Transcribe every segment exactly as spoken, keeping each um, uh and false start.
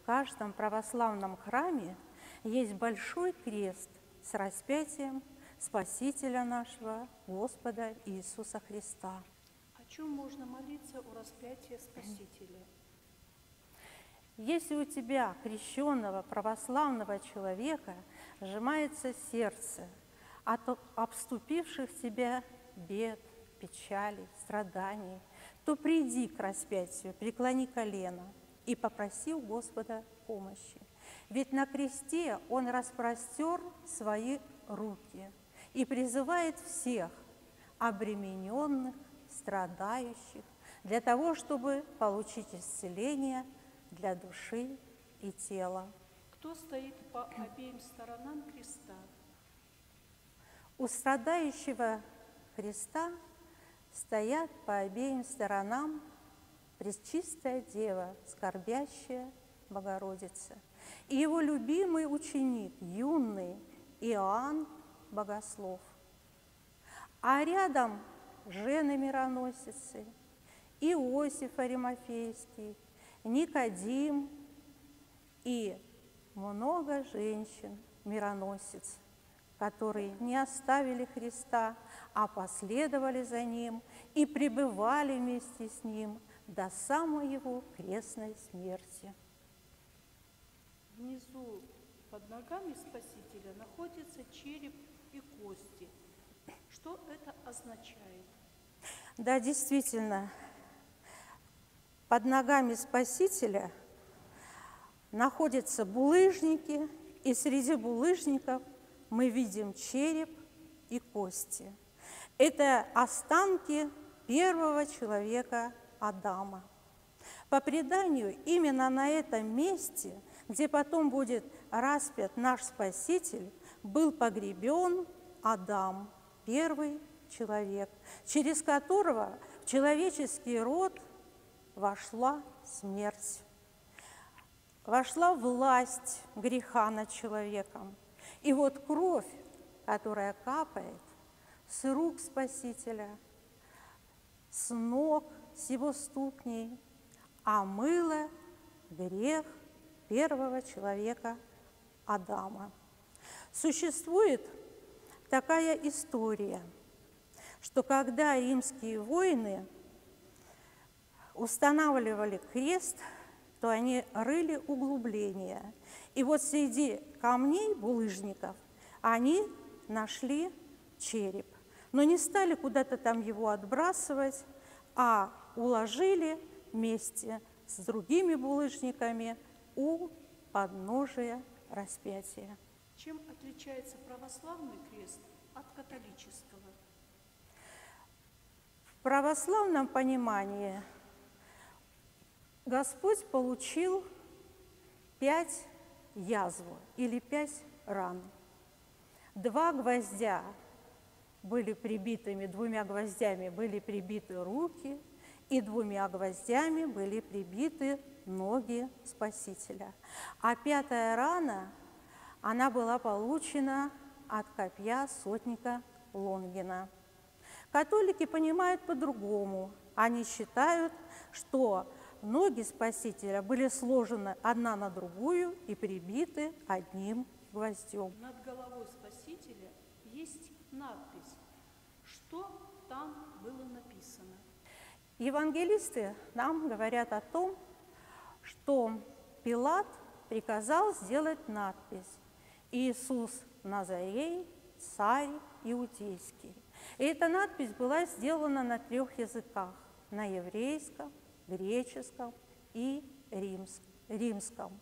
в каждом православном храме есть большой крест с распятием Спасителя нашего, Господа Иисуса Христа. О чем можно молиться у распятия Спасителя? Если у тебя, крещенного православного человека, сжимается сердце от обступивших тебя бед, печалей, страданий, то приди к распятию, преклони колено и попроси у Господа помощи. Ведь на кресте Он распростер свои руки и призывает всех обремененных, страдающих, для того, чтобы получить исцеление для души и тела. Кто стоит по обеим сторонам креста? У страдающего Христа стоят по обеим сторонам Пречистая Дева, скорбящая Богородица, и его любимый ученик, юный Иоанн Богослов. А рядом жены мироносицы, Иосиф Аримафейский, Никодим и много женщин-мироносиц, которые не оставили Христа, а последовали за Ним и пребывали вместе с Ним до самой Его крестной смерти. Внизу под ногами Спасителя находится череп и кости. Что это означает? Да, действительно, под ногами Спасителя находятся булыжники, и среди булыжников мы видим череп и кости. Это останки первого человека Адама. По преданию, именно на этом месте, где потом будет распят наш Спаситель, был погребен Адам, первый человек, через которого в человеческий род вошла смерть, вошла власть греха над человеком. И вот кровь, которая капает с рук Спасителя, с ног, с его ступней, омыла грех первого человека Адама. Существует такая история, что когда римские воины устанавливали крест, то они рыли углубления. И вот среди камней, булыжников, они нашли череп. Но не стали куда-то там его отбрасывать, а уложили вместе с другими булыжниками у подножия распятия. Чем отличается православный крест от католического? В православном понимании Господь получил пять язв или пять ран. Два гвоздя были прибитыми, двумя гвоздями были прибиты руки, и двумя гвоздями были прибиты ноги Спасителя. А пятая рана, она была получена от копья сотника Лонгина. Католики понимают по-другому. Они считают, что ноги Спасителя были сложены одна на другую и прибиты одним гвоздем. Над головой Спасителя есть надпись. Что там было написано? Евангелисты нам говорят о том, что Пилат приказал сделать надпись «Иисус Назарей, царь иудейский». И эта надпись была сделана на трех языках – на еврейском, греческом и римском.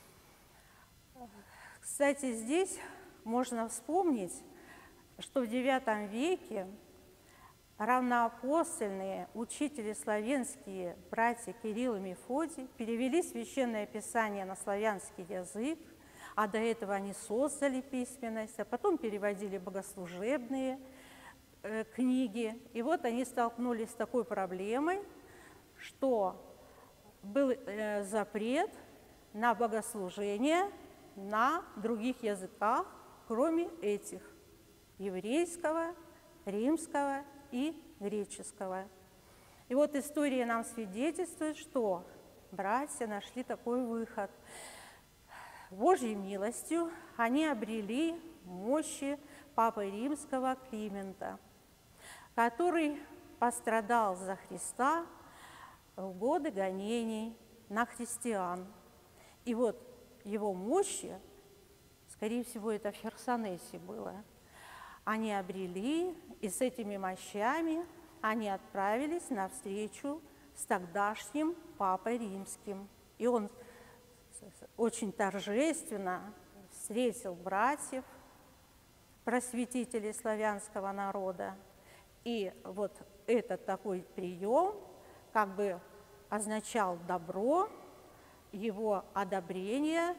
Кстати, здесь можно вспомнить, что в девятом веке равноапостольные учители славянские, братья Кирилл и Мефодий, перевели Священное Писание на славянский язык, а до этого они создали письменность, а потом переводили богослужебные э, книги. И вот они столкнулись с такой проблемой, что был э, запрет на богослужение на других языках, кроме этих – еврейского, римского и греческого. И вот история нам свидетельствует, что братья нашли такой выход. Божьей милостью они обрели мощи Папы Римского Климента, который пострадал за Христа в годы гонений на христиан. И вот его мощи, скорее всего, это в Херсонесе было, они обрели, и с этими мощами они отправились навстречу с тогдашним Папой Римским. И он очень торжественно встретил братьев, просветителей славянского народа. И вот этот такой прием как бы означал добро, его одобрение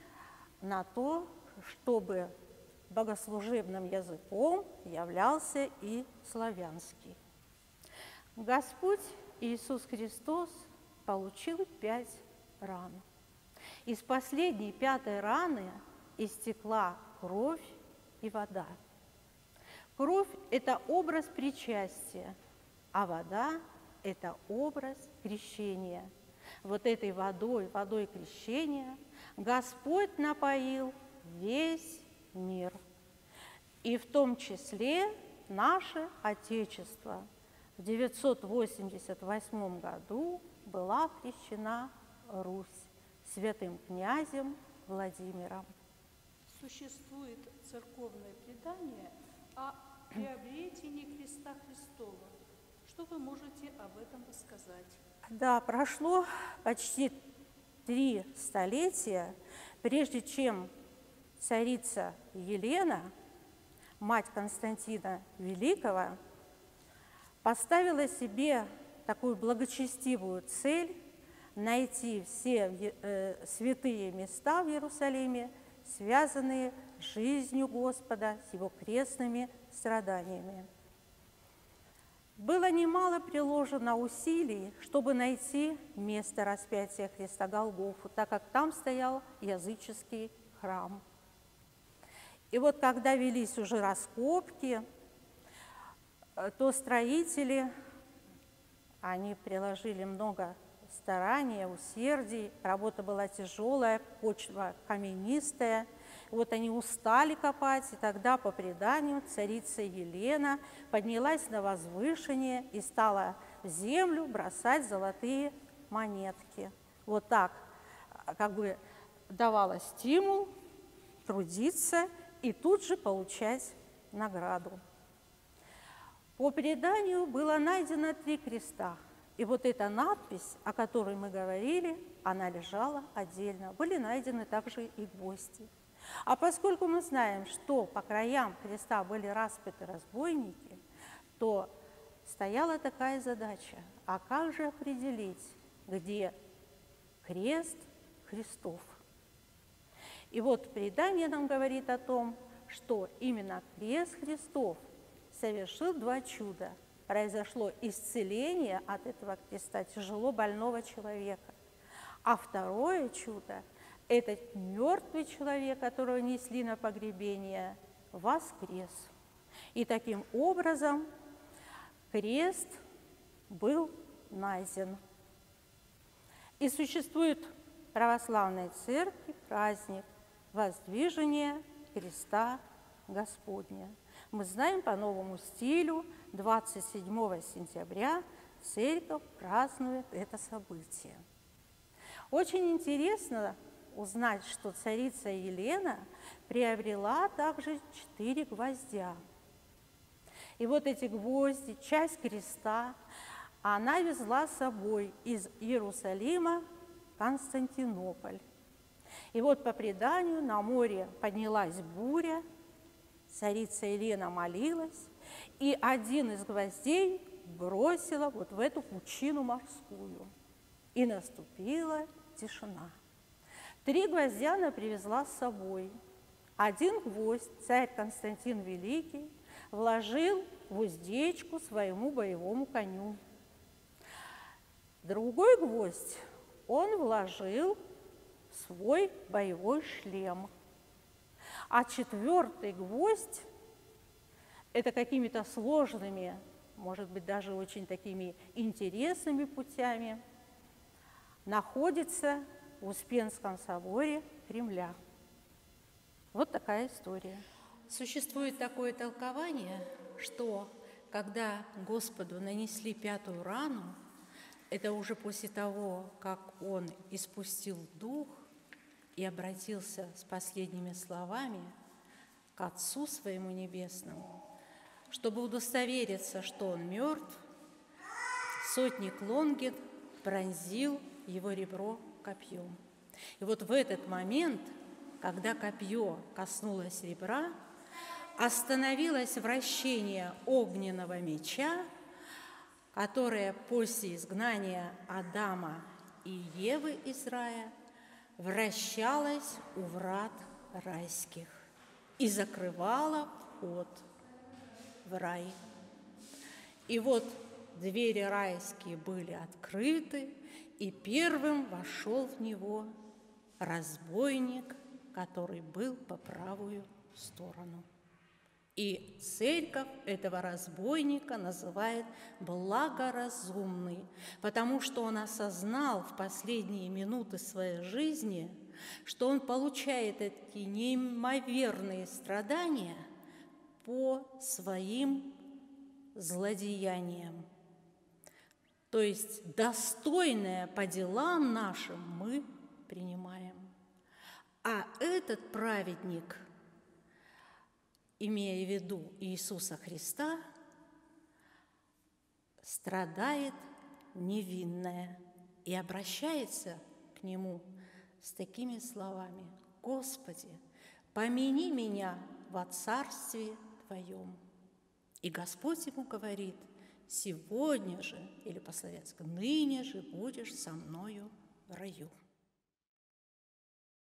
на то, чтобы богослужебным языком являлся и славянский. Господь Иисус Христос получил пять ран. Из последней пятой раны истекла кровь и вода. Кровь – это образ причастия, а вода – это образ крещения. Вот этой водой, водой крещения, Господь напоил весь мир, и в том числе наше Отечество. В девятьсот восемьдесят восьмом году была крещена Русь святым князем Владимиром. Существует церковное предание о приобретении креста Христова. Что вы можете об этом рассказать? Да, прошло почти три столетия, прежде чем царица Елена, мать Константина Великого, поставила себе такую благочестивую цель найти все э, святые места в Иерусалиме, связанные с жизнью Господа, с Его крестными страданиями. Было немало приложено усилий, чтобы найти место распятия Христа Голгофу, так как там стоял языческий храм. И вот когда велись уже раскопки, то строители, они приложили много стараний, усердий, работа была тяжелая, почва каменистая. Вот они устали копать, и тогда, по преданию, царица Елена поднялась на возвышение и стала в землю бросать золотые монетки. Вот так как бы давала стимул трудиться и тут же получать награду. По преданию было найдено три креста. И вот эта надпись, о которой мы говорили, она лежала отдельно. Были найдены также и гвозди. А поскольку мы знаем, что по краям креста были распяты разбойники, то стояла такая задача: а как же определить, где крест Христов? И вот предание нам говорит о том, что именно крест Христов совершил два чуда. Произошло исцеление от этого креста тяжело больного человека. А второе чудо – этот мертвый человек, которого несли на погребение, воскрес. И таким образом крест был найден. И существует в православной церкви праздник воздвижения креста Господня. Мы знаем, по новому стилю двадцать седьмого сентября церковь празднует это событие. Очень интересно узнать, что царица Елена приобрела также четыре гвоздя. И вот эти гвозди, часть креста, она везла с собой из Иерусалима в Константинополь. И вот по преданию на море поднялась буря, царица Елена молилась, и один из гвоздей бросила вот в эту пучину морскую. И наступила тишина. Три гвоздя она привезла с собой. Один гвоздь царь Константин Великий вложил в уздечку своему боевому коню. Другой гвоздь он вложил в свой боевой шлем. А четвертый гвоздь – это какими-то сложными, может быть, даже очень такими интересными путями, находится в Успенском соборе Кремля. Вот такая история. Существует такое толкование, что когда Господу нанесли пятую рану, это уже после того, как Он испустил дух и обратился с последними словами к Отцу Своему Небесному, чтобы удостовериться, что Он мертв, сотник Лонгин пронзил его ребро копьем. И вот в этот момент, когда копье коснулось ребра, остановилось вращение огненного меча, которое после изгнания Адама и Евы из рая вращалось у врат райских и закрывало вход в рай. И вот двери райские были открыты, и первым вошел в него разбойник, который был по правую сторону. И церковь этого разбойника называет благоразумный, потому что он осознал в последние минуты своей жизни, что он получает эти неимоверные страдания по своим злодеяниям. То есть достойное по делам нашим мы принимаем. А этот праведник, имея в виду Иисуса Христа, страдает невинное и обращается к Нему с такими словами: «Господи, помяни меня во Царстве Твоем». И Господь ему говорит: «Сегодня же», или по-славянски, «ныне же будешь со мною в раю».